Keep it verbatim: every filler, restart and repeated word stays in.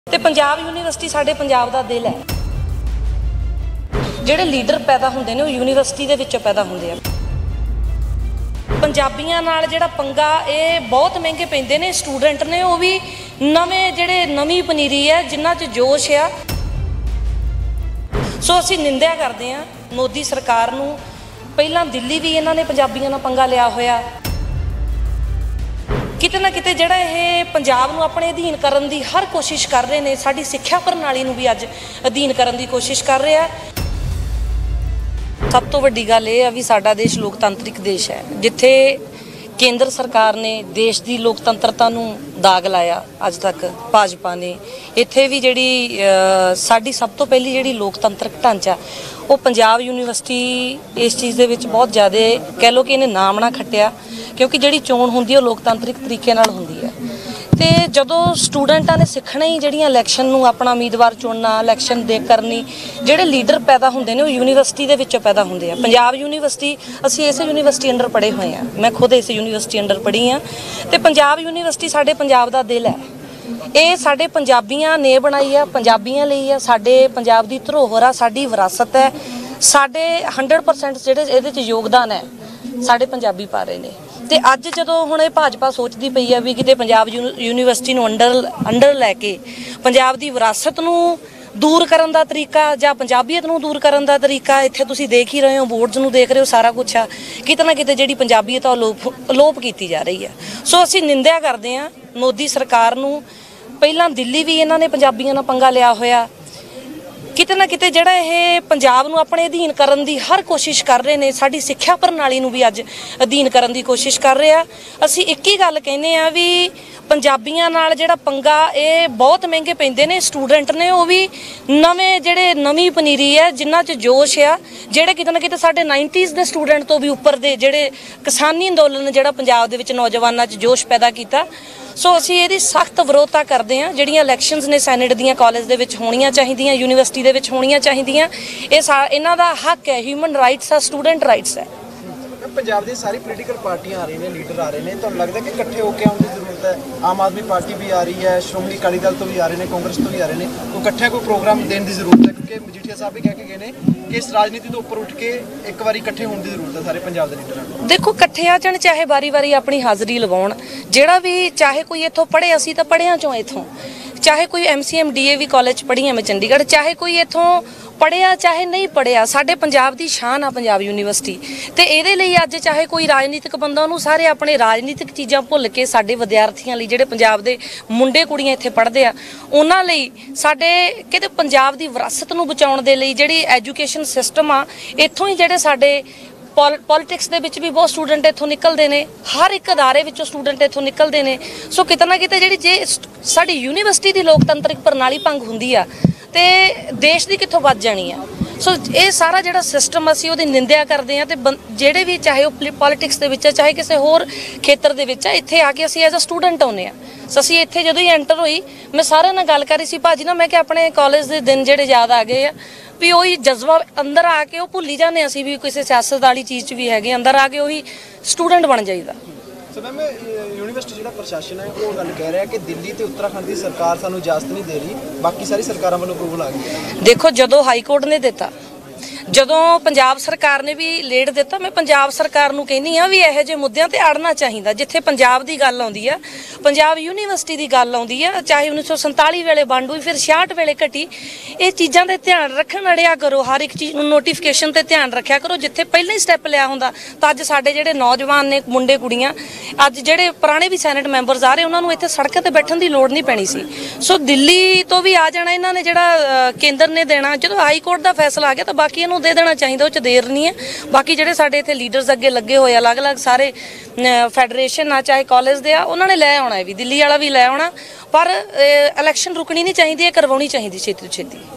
ਤੇ ਪੰਜਾਬ ਯੂਨੀਵਰਸਿਟੀ ਸਾਡੇ ਪੰਜਾਬ ਦਾ ਦਿਲ ਹੈ। ਜਿਹੜੇ ਲੀਡਰ ਪੈਦਾ ਹੁੰਦੇ ਨੇ ਉਹ ਯੂਨੀਵਰਸਿਟੀ ਦੇ ਵਿੱਚੋਂ ਪੈਦਾ ਹੁੰਦੇ ਆ। ਪੰਜਾਬੀਆਂ ਨਾਲ ਜਿਹੜਾ ਪੰਗਾ ਇਹ ਬਹੁਤ ਮਹਿੰਗੇ ਪੈਂਦੇ ਨੇ। ਸਟੂਡੈਂਟ ਨੇ ਉਹ ਵੀ ਨਵੇਂ ਜਿਹੜੇ ਨਵੀਂ ਪਨੀਰੀ ਹੈ ਜਿਨ੍ਹਾਂ 'ਚ ਜੋਸ਼ ਆ। ਸੋ ਅਸੀਂ ਨਿੰਦਿਆ ਕਰਦੇ ਹਾਂ ਮੋਦੀ ਸਰਕਾਰ ਨੂੰ। ਪਹਿਲਾਂ ਦਿੱਲੀ ਵੀ ਇਹਨਾਂ ਨੇ ਪੰਜਾਬੀਆਂ ਨਾਲ ਪੰਗਾ ਲਿਆ ਹੋਇਆ। ਕਿਤੇ ਨਾ ਕਿਤੇ ਜਿਹੜਾ ਇਹ ਪੰਜਾਬ ਨੂੰ ਆਪਣੇ ਅਧੀਨ ਕਰਨ ਦੀ ਹਰ ਕੋਸ਼ਿਸ਼ ਕਰ ਰਹੇ ਨੇ। ਸਾਡੀ ਸਿੱਖਿਆ ਪ੍ਰਣਾਲੀ ਨੂੰ ਵੀ ਅੱਜ ਅਧੀਨ ਕਰਨ ਦੀ ਕੋਸ਼ਿਸ਼ ਕਰ ਰਿਹਾ। ਸਭ ਤੋਂ ਵੱਡੀ ਗੱਲ ਇਹ ਆ ਵੀ ਸਾਡਾ ਦੇਸ਼ ਲੋਕਤੰਤਰਿਕ ਦੇਸ਼ ਹੈ, ਜਿੱਥੇ ਕੇਂਦਰ ਸਰਕਾਰ ਨੇ ਦੇਸ਼ ਦੀ ਲੋਕਤੰਤਰਤਾ ਨੂੰ ਦਾਗ ਲਾਇਆ ਅੱਜ ਤੱਕ ਭਾਜਪਾ ਨੇ। ਇੱਥੇ ਵੀ ਜਿਹੜੀ ਸਾਡੀ ਸਭ ਤੋਂ ਪਹਿਲੀ ਜਿਹੜੀ ਲੋਕਤੰਤਰਕ ਢਾਂਚਾ ਉਹ ਪੰਜਾਬ ਯੂਨੀਵਰਸਿਟੀ ਇਸ ਚੀਜ਼ ਦੇ ਵਿੱਚ ਬਹੁਤ ਜ਼ਿਆਦਾ ਕਹਿ ਲਓ ਕਿ ਇਹਨੇ ਨਾਮ ਨਾ ਖੱਟਿਆ, ਕਿਉਂਕਿ ਜਿਹੜੀ ਚੋਣ ਹੁੰਦੀ ਉਹ ਲੋਕਤੰਤਰਿਕ ਤਰੀਕੇ ਨਾਲ ਹੁੰਦੀ ਹੈ। ਤੇ ਜਦੋਂ ਸਟੂਡੈਂਟਾਂ ਨੇ ਸਿੱਖਣਾ ਹੀ ਜਿਹੜੀਆਂ ਇਲੈਕਸ਼ਨ ਨੂੰ ਆਪਣਾ ਉਮੀਦਵਾਰ ਚੁਣਨਾ, ਇਲੈਕਸ਼ਨ ਦੇ ਕਰਨੀ, ਜਿਹੜੇ ਲੀਡਰ ਪੈਦਾ ਹੁੰਦੇ ਨੇ ਉਹ ਯੂਨੀਵਰਸਿਟੀ ਦੇ ਵਿੱਚੋਂ ਪੈਦਾ ਹੁੰਦੇ ਆ। ਪੰਜਾਬ ਯੂਨੀਵਰਸਿਟੀ ਅਸੀਂ ਇਸੇ ਯੂਨੀਵਰਸਿਟੀ ਅੰਡਰ ਪੜ੍ਹੇ ਹੋਏ ਹਾਂ। ਮੈਂ ਖੁਦ ਇਸੇ ਯੂਨੀਵਰਸਿਟੀ ਅੰਡਰ ਪੜ੍ਹੀ ਹਾਂ। ਤੇ ਪੰਜਾਬ ਯੂਨੀਵਰਸਿਟੀ ਸਾਡੇ ਪੰਜਾਬ ਦਾ ਦਿਲ ਹੈ। ਇਹ ਸਾਡੇ ਪੰਜਾਬੀਆਂ ਨੇ ਬਣਾਈ ਆ, ਪੰਜਾਬੀਆਂ ਲਈ ਆ। ਸਾਡੇ ਪੰਜਾਬ ਦੀ ਧਰੋਹਰ ਆ, ਸਾਡੀ ਵਿਰਾਸਤ ਹੈ। ਸਾਡੇ ਹੰਡਰਡ ਪਰਸੈਂਟ ਜਿਹੜੇ ਇਹਦੇ 'ਚ ਯੋਗਦਾਨ ਹੈ ਸਾਡੇ ਪੰਜਾਬੀ ਪਾ ਰਹੇ ਨੇ। ਤੇ ਅੱਜ ਜਦੋਂ ਹੁਣ ਇਹ ਭਾਜਪਾ ਸੋਚਦੀ ਪਈ ਆ ਵੀ ਕਿਤੇ ਪੰਜਾਬ ਯੂਨੀਵਰਸਿਟੀ ਨੂੰ ਅੰਡਰ ਅੰਡਰ ਲੈ ਕੇ ਪੰਜਾਬ ਦੀ ਵਿਰਾਸਤ ਨੂੰ ਦੂਰ ਕਰਨ ਦਾ ਤਰੀਕਾ ਜਾਂ ਪੰਜਾਬੀਅਤ ਨੂੰ ਦੂਰ ਕਰਨ ਦਾ ਤਰੀਕਾ, ਇੱਥੇ ਤੁਸੀਂ ਦੇਖ ਹੀ ਰਹੇ ਹੋ, ਬੋਰਡਸ ਨੂੰ ਦੇਖ ਰਹੇ ਹੋ, ਸਾਰਾ ਕੁਛ ਆ। ਕਿਤੇ ਨਾ ਕਿਤੇ ਜਿਹੜੀ ਪੰਜਾਬੀਅਤ ਆ ਉਹ ਲੋਪ ਅਲੋਪ ਕੀਤੀ ਜਾ ਰਹੀ ਆ। ਸੋ ਅਸੀਂ ਨਿੰਦਿਆ ਕਰਦੇ ਹਾਂ ਮੋਦੀ ਸਰਕਾਰ ਨੂੰ। ਪਹਿਲਾਂ ਦਿੱਲੀ ਵੀ ਇਹਨਾਂ ਨੇ ਪੰਜਾਬੀਆਂ ਨਾਲ ਪੰਗਾ ਲਿਆ ਹੋਇਆ। ਕਿਤੇ ਨਾ ਕਿਤੇ ਜਿਹੜਾ ਇਹ ਪੰਜਾਬ ਨੂੰ ਆਪਣੇ ਅਧੀਨ ਕਰਨ ਦੀ ਹਰ ਕੋਸ਼ਿਸ਼ ਕਰ ਰਹੇ ਨੇ। ਸਾਡੀ ਸਿੱਖਿਆ ਪ੍ਰਣਾਲੀ ਨੂੰ ਵੀ ਅੱਜ ਅਧੀਨ ਕਰਨ ਦੀ ਕੋਸ਼ਿਸ਼ ਕਰ ਰਹੇ ਆ। ਅਸੀਂ ਇੱਕ ਹੀ ਗੱਲ ਕਹਿੰਦੇ ਆ ਵੀ ਪੰਜਾਬੀਆਂ ਨਾਲ ਜਿਹੜਾ ਪੰਗਾ ਇਹ ਬਹੁਤ ਮਹਿੰਗੇ ਪੈਂਦੇ ਨੇ। ਸਟੂਡੈਂਟ ਨੇ ਉਹ ਵੀ ਨਵੇਂ ਜਿਹੜੇ ਨਵੀਂ ਪਨੀਰੀ ਹੈ ਜਿਨ੍ਹਾਂ 'ਚ ਜੋਸ਼ ਆ, ਜਿਹੜੇ ਕਿਤੇ ਨਾ ਕਿਤੇ ਸਾਡੇ ਨਾਈਨਟੀਜ਼ ਦੇ ਸਟੂਡੈਂਟ ਤੋਂ ਵੀ ਉੱਪਰ ਦੇ ਜਿਹੜੇ ਕਿਸਾਨੀ ਅੰਦੋਲਨ ਜਿਹੜਾ ਪੰਜਾਬ ਦੇ ਵਿੱਚ ਨੌਜਵਾਨਾਂ 'ਚ ਜੋਸ਼ ਪੈਦਾ ਕੀਤਾ। ਸੋ ਅਸੀਂ ਇਹਦੀ ਸਖਤ ਵਿਰੋਧਤਾ ਕਰਦੇ ਹਾਂ। ਜਿਹੜੀਆਂ ਇਲੈਕਸ਼ਨਸ ਨੇ ਸੈਨੇਟ ਦੀਆਂ ਕਾਲਜ ਦੇ ਵਿੱਚ ਹੋਣੀਆਂ ਚਾਹੀਦੀਆਂ, ਯੂਨੀਵਰਸਿਟੀ ਦੇ ਵਿੱਚ ਹੋਣੀਆਂ ਚਾਹੀਦੀਆਂ। ਇਹ ਸਾ ਇਹਨਾਂ ਦਾ ਹੱਕ ਹੈ, ਹਿਊਮਨ ਰਾਈਟਸ ਆ, ਸਟੂਡੈਂਟ ਰਾਈਟਸ ਹੈ। ਪੰਜਾਬ ਦੀ ਸਾਰੀ ਪੋਲੀਟੀਕਲ ਪਾਰਟੀਆਂ ਆ ਰਹੀਆਂ ਨੇ, ਲੀਡਰ ਆ ਰਹੇ ਨੇ, ਤੁਹਾਨੂੰ ਲੱਗਦਾ ਕਿ ਇਕੱਠੇ ਹੋ ਕੇ ਆਉਣ ਦੀ ਜ਼ਰੂਰਤ ਹੈ? ਆਮ ਆਦਮੀ ਪਾਰਟੀ ਵੀ ਆ ਰਹੀ ਹੈ, ਸ਼੍ਰੋਮਣੀ ਅਕਾਲੀ ਦਲ ਤੋਂ ਵੀ ਆ ਰਹੇ ਨੇ, ਕਾਂਗਰਸ ਤੋਂ ਵੀ ਆ ਰਹੇ ਨੇ। ਕੋਈ ਇਕੱਠਿਆਂ ਕੋਈ ਪ੍ਰੋਗਰਾਮ ਦੇਣ ਦੀ ਜ਼ਰੂਰਤ ਹੈ, ਕਿਉਂਕਿ ਮਜੀਠੀਆ ਸਾਹਿਬ ਵੀ ਕਹਿ ਕੇ ਗਏ ਨੇ ਕਿ ਇਸ ਰਾਜਨੀਤੀ ਤੋਂ ਉੱਪਰ ਉੱਠ ਕੇ ਇੱਕ ਵਾਰੀ ਇਕੱਠੇ ਹੋਣ ਦੀ ਜ਼ਰੂਰਤ ਹੈ ਸਾਰੇ ਪੰਜਾਬ ਦੇ ਲੀਡਰਾਂ ਨੂੰ। ਦੇਖੋ, ਇਕੱਠੇ ਆ ਜਾਣ, ਚਾਹੇ ਵਾਰੀ ਵਾਰੀ ਆਪਣੀ ਹਾਜ਼ਰੀ ਲਵਾਉਣ। ਜਿਹੜਾ ਵੀ ਚਾਹੇ ਕੋਈ ਇੱਥੋਂ ਪੜ੍ਹੇ, ਅਸੀਂ ਤਾਂ ਪੜ੍ਹਿਆਂ ਚੋਂ ਇੱਥੋਂ, ਚਾਹੇ ਕੋਈ M C M D A V college ਪੜ੍ਹੀ ਮੈਂ ਚੰਡੀਗੜ੍ਹ, ਚਾਹੇ ਕੋਈ ਇੱਥੋਂ ਪੜ੍ਹਿਆ ਚਾਹੇ ਨਹੀਂ ਪੜ੍ਹਿਆ, ਸਾਡੇ ਪੰਜਾਬ ਦੀ ਸ਼ਾਨ ਆ ਪੰਜਾਬ ਯੂਨੀਵਰਸਿਟੀ। ਤੇ ਇਹਦੇ ਲਈ ਅੱਜ ਚਾਹੇ ਕੋਈ ਰਾਜਨੀਤਿਕ ਬੰਦਾ, ਉਹਨੂੰ ਸਾਰੇ ਆਪਣੇ ਰਾਜਨੀਤਿਕ ਚੀਜ਼ਾਂ ਭੁੱਲ ਕੇ ਸਾਡੇ ਵਿਦਿਆਰਥੀਆਂ ਲਈ, ਜਿਹੜੇ ਪੰਜਾਬ ਦੇ ਮੁੰਡੇ ਕੁੜੀਆਂ ਇੱਥੇ ਪੜ੍ਹਦੇ ਆ, ਉਹਨਾਂ ਲਈ, ਸਾਡੇ ਕਿਤੇ ਪੰਜਾਬ ਦੀ ਵਿਰਾਸਤ ਨੂੰ ਬਚਾਉਣ ਦੇ ਲਈ ਜਿਹੜੀ ਐਜੂਕੇਸ਼ਨ ਸਿਸਟਮ ਆ, ਇੱਥੋਂ ਹੀ ਜਿਹੜੇ ਸਾਡੇ ਪੋਲ ਪੋਲੀਟਿਕਸ ਦੇ ਵਿੱਚ ਵੀ ਬਹੁਤ ਸਟੂਡੈਂਟ ਇੱਥੋਂ ਨਿਕਲਦੇ ਨੇ। ਹਰ ਇੱਕ ਅਦਾਰੇ ਵਿੱਚੋਂ ਸਟੂਡੈਂਟ ਇੱਥੋਂ ਨਿਕਲਦੇ ਨੇ। ਸੋ ਕਿਤੇ ਨਾ ਕਿਤੇ ਜਿਹੜੀ ਜੇ ਸਾਡੀ ਯੂਨੀਵਰਸਿਟੀ ਦੀ ਲੋਕਤੰਤਰਿਕ ਪ੍ਰਣਾਲੀ ਭੰਗ ਹੁੰਦੀ ਆ ਤੇ ਦੇਸ਼ ਦੀ ਕਿੱਥੋਂ ਵੱਧ ਜਾਣੀ ਆ। ਸੋ ਇਹ ਸਾਰਾ ਜਿਹੜਾ ਸਿਸਟਮ ਅਸੀਂ ਉਹਦੀ ਨਿੰਦਿਆ ਕਰਦੇ ਹਾਂ। ਤੇ ਜਿਹੜੇ ਵੀ ਚਾਹੇ ਉਹ ਪੋਲੀਟਿਕਸ ਦੇ ਵਿੱਚ ਆ, ਚਾਹੇ ਕਿਸੇ ਹੋਰ ਖੇਤਰ ਦੇ ਵਿੱਚ ਆ, ਇੱਥੇ ਆ ਕੇ ਅਸੀਂ ਐਜ਼ ਅ ਸਟੂਡੈਂਟ ਆਉਂਦੇ ਹਾਂ। ਸੋ ਅਸੀਂ ਇੱਥੇ ਜਦੋਂ ਹੀ ਐਂਟਰ ਹੋਈ, ਮੈਂ ਸਾਰਿਆਂ ਨਾਲ ਗੱਲ ਕਰ ਰਹੀ ਸੀ, ਭਾਜੀ ਨਾ, ਮੈਂ ਕਿ ਆਪਣੇ ਕਾਲਜ ਦੇ ਦਿਨ ਜਿਹੜੇ ਯਾਦ ਆ ਗਏ ਆ ਵੀ ਉਹੀ ਜਜ਼ਬਾ ਅੰਦਰ ਆ ਕੇ ਉਹ ਭੁੱਲੀ ਜਾਂਦੇ ਅਸੀਂ ਵੀ ਕਿਸੇ ਸਿਆਸਤ ਵਾਲੀ ਚੀਜ਼ 'ਚ ਵੀ ਹੈਗੇ। ਅੰਦਰ ਆ ਕੇ ਉਹੀ ਸਟੂਡੈਂਟ ਬਣ ਜਾਈਦਾ। ਸੋ ਮੈਮ, ਯੂਨੀਵਰਸਿਟੀ ਜਿਹੜਾ ਪ੍ਰਸ਼ਾਸਨ ਹੈ ਉਹ ਗੱਲ ਕਹਿ ਰਿਹਾ ਕਿ ਦਿੱਲੀ ਤੇ ਉੱਤਰਾਖੰਡ ਦੀ ਸਰਕਾਰ ਸਾਨੂੰ ਇਜਾਜ਼ਤ ਨਹੀਂ ਦੇ ਰਹੀ, ਬਾਕੀ ਸਾਰੀ ਸਰਕਾਰਾਂ ਵੱਲੋਂ ਅਪਰੂਵਲ ਆ ਗਈ। ਦੇਖੋ, ਜਦੋਂ ਹਾਈ ਕੋਰਟ ਨੇ ਦਿੱਤਾ, ਜਦੋਂ ਪੰਜਾਬ ਸਰਕਾਰ ਨੇ ਵੀ ਲੇਟ ਦਿੱਤਾ, ਮੈਂ ਪੰਜਾਬ ਸਰਕਾਰ ਨੂੰ ਕਹਿੰਦੀ ਆ ਵੀ ਇਹੋ ਜਿਹੇ ਮੁੱਦਿਆਂ ਤੇ ਅੜਨਾ ਚਾਹੀਦਾ। ਜਿੱਥੇ ਪੰਜਾਬ ਦੀ ਗੱਲ ਆਉਂਦੀ ਆ, ਪੰਜਾਬ ਯੂਨੀਵਰਸਿਟੀ ਦੀ ਗੱਲ ਆਉਂਦੀ ਆ, ਚਾਹੇ ਉੱਨੀ ਸੌ ਸੰਤਾਲੀ ਵੇਲੇ ਵੰਡ ਹੋਈ, ਫਿਰ ਛਿਆਹਠ ਵੇਲੇ ਘਟੀ, ਇਹ ਚੀਜ਼ਾਂ ਤੇ ਧਿਆਨ ਰੱਖਣ ਅੜਿਆ ਕਰੋ। ਹਰ ਇੱਕ ਚੀਜ਼ ਨੂੰ ਨੋਟੀਫਿਕੇਸ਼ਨ ਤੇ ਧਿਆਨ ਰੱਖਿਆ ਕਰੋ। ਜਿੱਥੇ ਪਹਿਲਾਂ ਹੀ ਸਟੈਪ ਲਿਆ ਹੁੰਦਾ ਤਾਂ ਅੱਜ ਸਾਡੇ ਜਿਹੜੇ ਨੌਜਵਾਨ ਨੇ, ਮੁੰਡੇ ਕੁੜੀਆਂ, ਅੱਜ ਜਿਹੜੇ ਪੁਰਾਣੇ ਵੀ ਸੈਨੇਟ ਮੈਂਬਰਸ ਆ ਰਹੇ, ਉਹਨਾਂ ਨੂੰ ਇੱਥੇ ਸੜਕਾਂ ਤੇ ਬੈਠਣ ਦੀ ਲੋੜ ਨਹੀਂ ਪੈਣੀ ਸੀ। ਸੋ ਦਿੱਲੀ ਤੋਂ ਵੀ ਆ ਜਾਣਾ ਇਹਨਾਂ ਨੇ, ਜਿਹੜਾ ਕੇਂਦਰ ਨੇ ਦੇਣਾ। ਜਦੋਂ ਹਾਈ ਕੋਰਟ ਦਾ ਫੈਸਲਾ ਆ ਗਿਆ ਤਾਂ ਬਾਕੀ ਇਹਨੂੰ ਦੇ ਦੇਣਾ ਚਾਹੀਦਾ, ਉਹ 'ਚ ਦੇਰ ਨਹੀਂ ਹੈ। ਬਾਕੀ ਜਿਹੜੇ ਸਾਡੇ ਇੱਥੇ ਲੀਡਰਸ ਅੱਗੇ ਲੱਗੇ ਹੋਏ ਅਲੱਗ-ਅਲੱਗ ਸਾਰੇ ਫੈਡਰੇਸ਼ਨ ਆ, ਚਾਹੇ ਕਾਲਜ ਦੇ ਆ, ਉਹਨਾਂ ਨੇ ਲੈ ਆਉਣਾ, ਵੀ ਦਿੱਲੀ ਵਾਲਾ ਵੀ ਲੈ ਆਉਣਾ। ਪਰ ਇਲੈਕਸ਼ਨ ਰੁਕਣੀ ਨਹੀਂ ਚਾਹੀਦੀ, ਇਹ ਕਰਵਾਉਣੀ ਚਾਹੀਦੀ ਛੇਤੀ ਤੋਂ ਛੇਤੀ।